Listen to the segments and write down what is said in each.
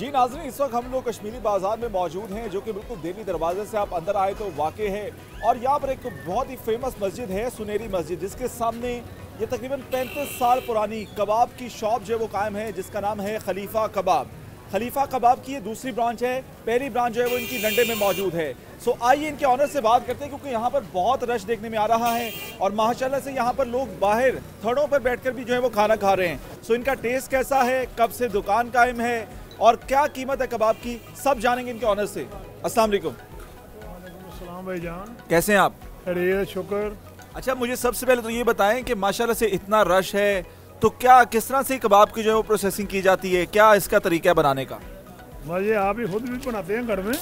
जी नाज़रीन, इस वक्त हम लोग कश्मीरी बाजार में मौजूद हैं, जो कि बिल्कुल देवी दरवाजे से आप अंदर आए तो वाक़ई है। और यहाँ पर एक बहुत ही फेमस मस्जिद है, सुनहरी मस्जिद, जिसके सामने ये तकरीबन 35 साल पुरानी कबाब की शॉप जो है वो कायम है, जिसका नाम है खलीफा कबाब। खलीफा कबाब की ये दूसरी ब्रांच है, पहली ब्रांच जो है वो इनकी लंडे में मौजूद है। सो आइए इनके ऑनर से बात करते हैं, क्योंकि यहाँ पर बहुत रश देखने में आ रहा है और माशाल्लाह से यहाँ पर लोग बाहर थड़ों पर बैठकर भी जो है वो खाना खा रहे हैं। सो इनका टेस्ट कैसा है, कब से दुकान कायम है और क्या कीमत है कबाब की, सब जानेंगे इनके ऑनर से। अस्सलाम वालेकुम। अस्सलाम भाईजान, कैसे हैं आप? अरे शुक्र। अच्छा, मुझे सबसे पहले तो ये बताएं कि माशाल्लाह से इतना रश है तो क्या किस तरह से कबाब की जो है वो प्रोसेसिंग की जाती है, क्या इसका तरीका है बनाने का? बस ये आप ही खुद भी बनाते हैं घर में,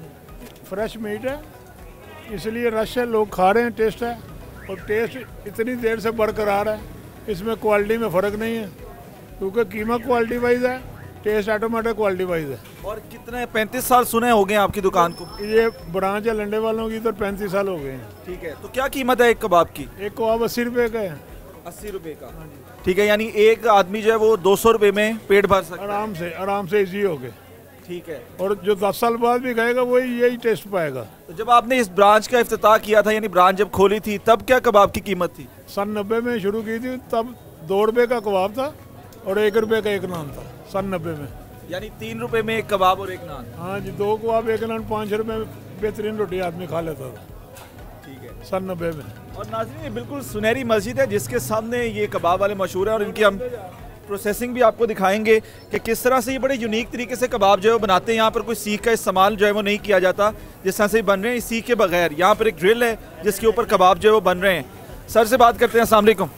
फ्रेश मीट है इसलिए रश है, लोग खा रहे हैं, टेस्ट है और टेस्ट इतनी देर से बरकरार है, इसमें क्वालिटी में फ़र्क नहीं है क्योंकि कीमत क्वालिटी वाइज है, टेस्ट ऑटोमेटिक क्वालिटी वाइज है। और कितने 35 साल सुने हो गए आपकी दुकान को? ये ब्रांच है लंडे वालों की तो 35 साल हो गए हैं। ठीक है, तो क्या कीमत है एक कबाब की? एक कबाब 80 रुपये का है। 80 रुपए का? ठीक है, यानी एक आदमी जो है वो 200 रुपए में पेट भर सकता है आराम से इजी हो गए। ठीक है, और जो 10 साल बाद भी खाएगा वही यही टेस्ट पाएगा। तो जब आपने इस ब्रांच का इफ्तिताह किया था, यानी ब्रांच जब खोली थी, तब क्या कबाब की कीमत थी? सन 90 में शुरू की थी, तब 2 रुपये का कबाब था और 1 रुपये का एक नान था सन 90 में। यानी 3 रुपए में एक कबाब और एक नान? हाँ जी, 2 कबाब 1 नान 5 रुपये में बेहतरीन रोटी आदमी खा लेता था। ठीक है, सन 90 में। और नाज़रीन, ये बिल्कुल सुनहरी मस्जिद है जिसके सामने ये कबाब वाले मशहूर है और इनकी हम प्रोसेसिंग भी आपको दिखाएंगे कि किस तरह से ये बड़े यूनिक तरीके से कबाब जो है वो बनाते हैं। यहाँ पर कोई सीख का इस्तेमाल जो है वो नहीं किया जाता, जिस तरह से बन रहे हैं सीख के बगैर। यहाँ पर एक ग्रिल है जिसके ऊपर कबाब जो है वो बन रहे हैं। सर से बात करते हैं। अस्सलाम वालेकुम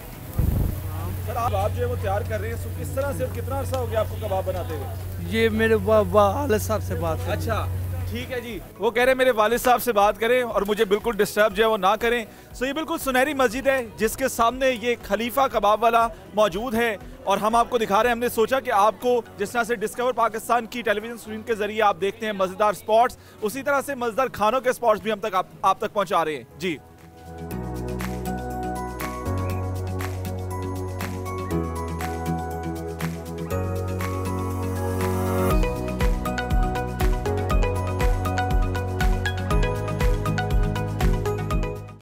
सर, आप कबाब जो है वो तैयार कर रहे हैं, सो किस तरह से और कितना अर्सा हो गया आपको कबाब बनाते हुए? ये मेरे वालिद साहब से बात है। अच्छा, ठीक है जी। वो कह रहे हैं मेरे वालिद साहब से बात करें और मुझे बिल्कुल डिस्टर्ब जो है वो ना करें। सो ये बिल्कुल सुनहरी मस्जिद है जिसके सामने ये खलीफा कबाब वाला मौजूद है और हम आपको दिखा रहे हैं। हमने सोचा कि आपको जिस तरह से डिस्कवर पाकिस्तान की टेलीविजन स्क्रीन के जरिए आप देखते हैं मज़ेदार स्पॉट्स, उसी तरह से मज़ेदार खानों के स्पॉट्स भी हम तक आप तक पहुंचा रहे हैं जी।